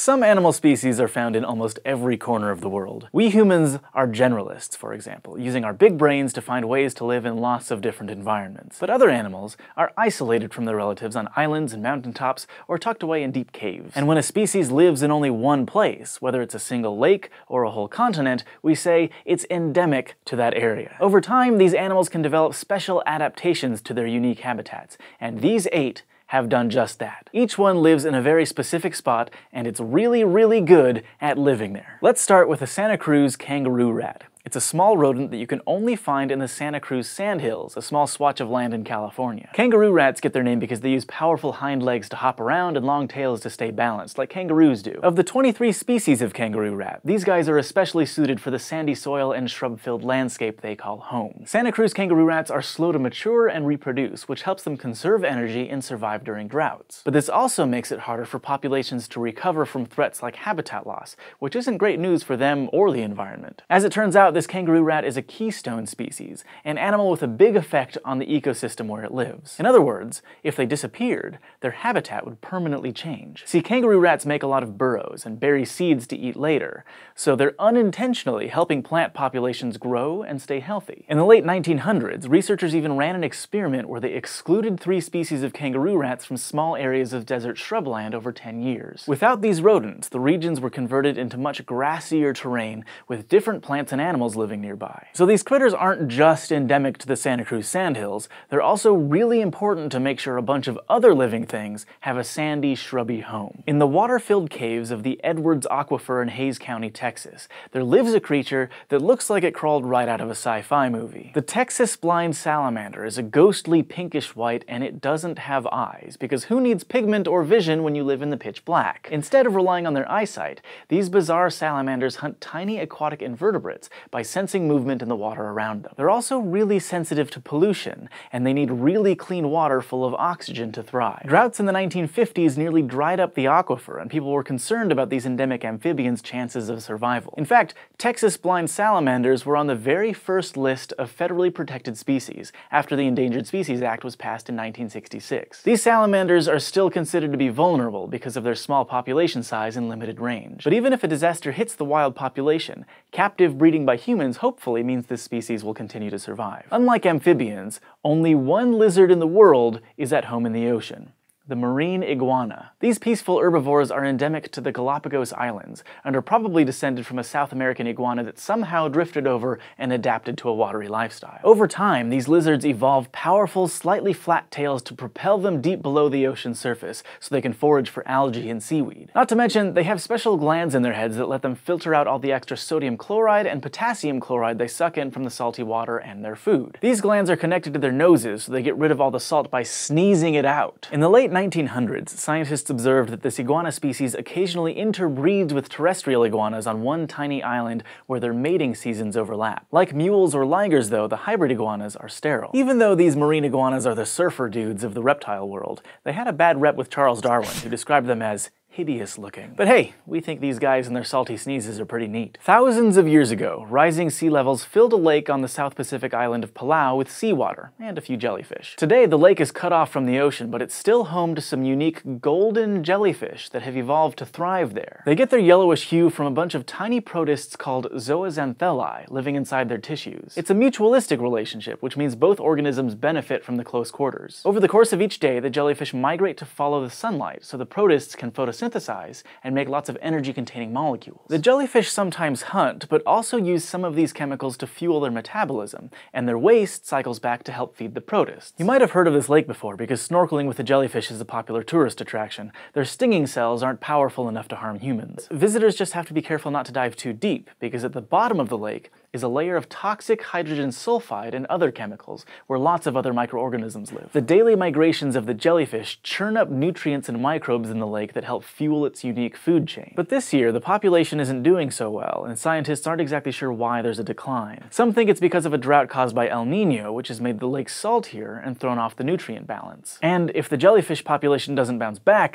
Some animal species are found in almost every corner of the world. We humans are generalists, for example, using our big brains to find ways to live in lots of different environments. But other animals are isolated from their relatives on islands and mountaintops or tucked away in deep caves. And when a species lives in only one place, whether it's a single lake or a whole continent, we say it's endemic to that area. Over time, these animals can develop special adaptations to their unique habitats, and these 8 have done just that. Each one lives in a very specific spot, and it's really good at living there. Let's start with the Santa Cruz kangaroo rat. It's a small rodent that you can only find in the Santa Cruz sandhills, a small swatch of land in California. Kangaroo rats get their name because they use powerful hind legs to hop around and long tails to stay balanced, like kangaroos do. Of the 23 species of kangaroo rat, these guys are especially suited for the sandy soil and shrub-filled landscape they call home. Santa Cruz kangaroo rats are slow to mature and reproduce, which helps them conserve energy and survive during droughts. But this also makes it harder for populations to recover from threats like habitat loss, which isn't great news for them or the environment. As it turns out, this kangaroo rat is a keystone species, an animal with a big effect on the ecosystem where it lives. In other words, if they disappeared, their habitat would permanently change. See, kangaroo rats make a lot of burrows and bury seeds to eat later, so they're unintentionally helping plant populations grow and stay healthy. In the late 1900s, researchers even ran an experiment where they excluded 3 species of kangaroo rats from small areas of desert shrubland over 10 years. Without these rodents, the regions were converted into much grassier terrain with different plants and animals living nearby. So these critters aren't just endemic to the Santa Cruz sandhills, they're also really important to make sure a bunch of other living things have a sandy, shrubby home. In the water-filled caves of the Edwards Aquifer in Hays County, Texas, there lives a creature that looks like it crawled right out of a sci-fi movie. The Texas blind salamander is a ghostly pinkish white, and it doesn't have eyes, because who needs pigment or vision when you live in the pitch black? Instead of relying on their eyesight, these bizarre salamanders hunt tiny aquatic invertebrates by sensing movement in the water around them. They're also really sensitive to pollution, and they need really clean water full of oxygen to thrive. Droughts in the 1950s nearly dried up the aquifer, and people were concerned about these endemic amphibians' chances of survival. In fact, Texas blind salamanders were on the very first list of federally protected species after the Endangered Species Act was passed in 1966. These salamanders are still considered to be vulnerable because of their small population size and limited range. But even if a disaster hits the wild population, captive breeding by humans hopefully means this species will continue to survive. Unlike amphibians, only one lizard in the world is at home in the ocean: the marine iguana. These peaceful herbivores are endemic to the Galapagos Islands, and are probably descended from a South American iguana that somehow drifted over and adapted to a watery lifestyle. Over time, these lizards evolve powerful, slightly flat tails to propel them deep below the ocean's surface, so they can forage for algae and seaweed. Not to mention, they have special glands in their heads that let them filter out all the extra sodium chloride and potassium chloride they suck in from the salty water and their food. These glands are connected to their noses, so they get rid of all the salt by sneezing it out. In the late 1900s, scientists observed that this iguana species occasionally interbreeds with terrestrial iguanas on one tiny island where their mating seasons overlap. Like mules or ligers, though, the hybrid iguanas are sterile. Even though these marine iguanas are the surfer dudes of the reptile world, they had a bad rep with Charles Darwin, who described them as hideous looking. But hey, we think these guys and their salty sneezes are pretty neat. Thousands of years ago, rising sea levels filled a lake on the South Pacific island of Palau with seawater and a few jellyfish. Today, the lake is cut off from the ocean, but it's still home to some unique golden jellyfish that have evolved to thrive there. They get their yellowish hue from a bunch of tiny protists called zooxanthellae living inside their tissues. It's a mutualistic relationship, which means both organisms benefit from the close quarters. Over the course of each day, the jellyfish migrate to follow the sunlight, so the protists can photosynthesize and make lots of energy-containing molecules. The jellyfish sometimes hunt, but also use some of these chemicals to fuel their metabolism, and their waste cycles back to help feed the protists. You might have heard of this lake before, because snorkeling with the jellyfish is a popular tourist attraction. Their stinging cells aren't powerful enough to harm humans. Visitors just have to be careful not to dive too deep, because at the bottom of the lake is a layer of toxic hydrogen sulfide and other chemicals, where lots of other microorganisms live. The daily migrations of the jellyfish churn up nutrients and microbes in the lake that help fuel its unique food chain. But this year, the population isn't doing so well, and scientists aren't exactly sure why there's a decline. Some think it's because of a drought caused by El Nino, which has made the lake saltier and thrown off the nutrient balance. And if the jellyfish population doesn't bounce back,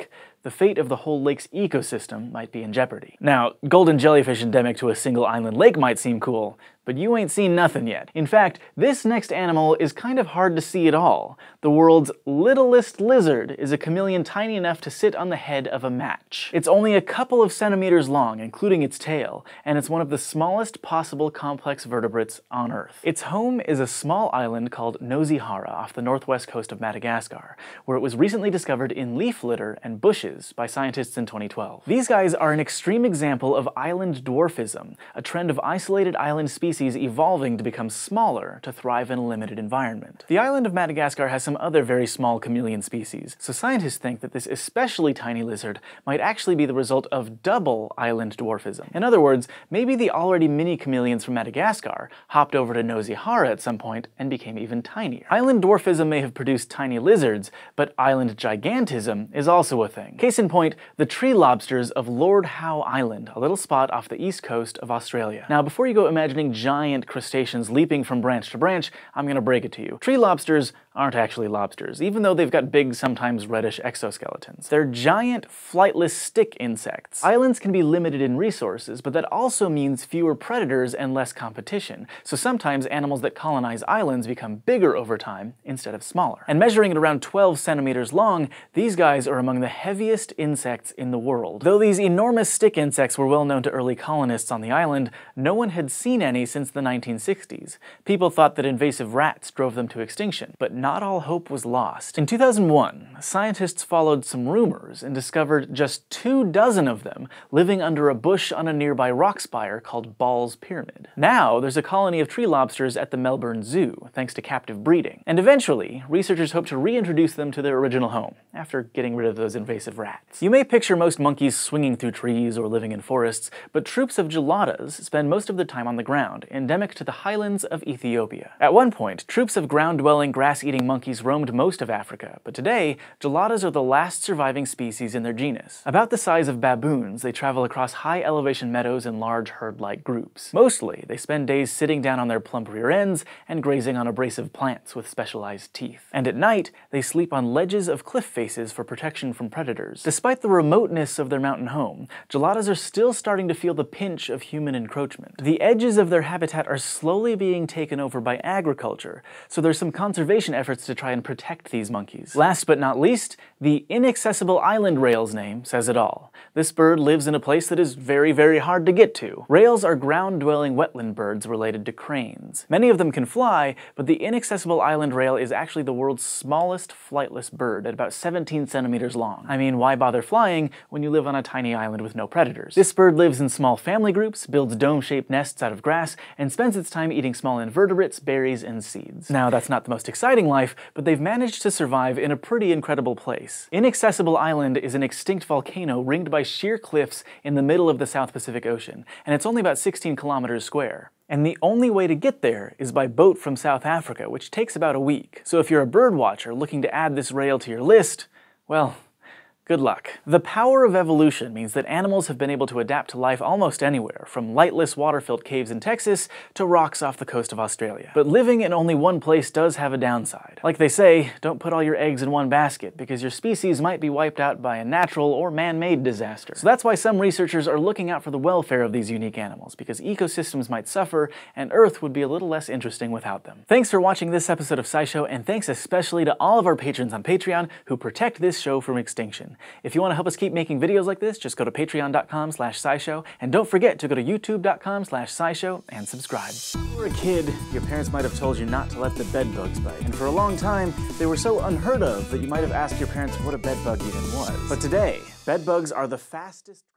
the fate of the whole lake's ecosystem might be in jeopardy. Now, golden jellyfish endemic to a single island lake might seem cool, but you ain't seen nothing yet. In fact, this next animal is kind of hard to see at all. The world's littlest lizard is a chameleon tiny enough to sit on the head of a match. It's only a couple of centimeters long, including its tail, and it's one of the smallest possible complex vertebrates on Earth. Its home is a small island called Nosy Hara off the northwest coast of Madagascar, where it was recently discovered in leaf litter and bushes by scientists in 2012. These guys are an extreme example of island dwarfism, a trend of isolated island species evolving to become smaller to thrive in a limited environment. The island of Madagascar has some other very small chameleon species, so scientists think that this especially tiny lizard might actually be the result of double island dwarfism. In other words, maybe the already mini chameleons from Madagascar hopped over to Nosy Hara at some point and became even tinier. Island dwarfism may have produced tiny lizards, but island gigantism is also a thing. Case in point, the tree lobsters of Lord Howe Island, a little spot off the east coast of Australia. Now, before you go imagining giant crustaceans leaping from branch to branch, I'm gonna break it to you. Tree lobsters aren't actually lobsters, even though they've got big, sometimes reddish exoskeletons. They're giant, flightless stick insects. Islands can be limited in resources, but that also means fewer predators and less competition, so sometimes animals that colonize islands become bigger over time instead of smaller. And measuring at around 12 centimeters long, these guys are among the heaviest insects in the world. Though these enormous stick insects were well known to early colonists on the island, no one had seen any since the 1960s. People thought that invasive rats drove them to extinction, but not all hope was lost. In 2001, scientists followed some rumors and discovered just 24 of them living under a bush on a nearby rock spire called Ball's Pyramid. Now, there's a colony of tree lobsters at the Melbourne Zoo, thanks to captive breeding. And eventually, researchers hope to reintroduce them to their original home, after getting rid of those invasive rats. You may picture most monkeys swinging through trees or living in forests, but troops of geladas spend most of their time on the ground, endemic to the highlands of Ethiopia. At one point, troops of ground-dwelling, grass-eating monkeys roamed most of Africa, but today, geladas are the last surviving species in their genus. About the size of baboons, they travel across high-elevation meadows in large herd-like groups. Mostly, they spend days sitting down on their plump rear ends and grazing on abrasive plants with specialized teeth. And at night, they sleep on ledges of cliff faces for protection from predators. Despite the remoteness of their mountain home, geladas are still starting to feel the pinch of human encroachment. The edges of their habitat are slowly being taken over by agriculture, so there's some conservation efforts to try and protect these monkeys. Last but not least, the Inaccessible island rail's name says it all. This bird lives in a place that is very, very hard to get to. Rails are ground-dwelling wetland birds related to cranes. Many of them can fly, but the Inaccessible island rail is actually the world's smallest flightless bird at about 17 centimeters long. I mean, why bother flying when you live on a tiny island with no predators? This bird lives in small family groups, builds dome-shaped nests out of grass, and spends its time eating small invertebrates, berries, and seeds. Now, that's not the most exciting life, but they've managed to survive in a pretty incredible place. Inaccessible Island is an extinct volcano ringed by sheer cliffs in the middle of the South Pacific Ocean, and it's only about 16 kilometers square. And the only way to get there is by boat from South Africa, which takes about a week. So if you're a bird watcher looking to add this rail to your list, well, good luck. The power of evolution means that animals have been able to adapt to life almost anywhere, from lightless water-filled caves in Texas to rocks off the coast of Australia. But living in only one place does have a downside. Like they say, don't put all your eggs in one basket, because your species might be wiped out by a natural or man-made disaster. So that's why some researchers are looking out for the welfare of these unique animals, because ecosystems might suffer, and Earth would be a little less interesting without them. Thanks for watching this episode of SciShow, and thanks especially to all of our patrons on Patreon who protect this show from extinction. If you want to help us keep making videos like this, just go to patreon.com/scishow, and don't forget to go to youtube.com/scishow and subscribe. When you were a kid, your parents might have told you not to let the bed bugs bite, and for a long time, they were so unheard of that you might have asked your parents what a bed bug even was. But today, bed bugs are the fastest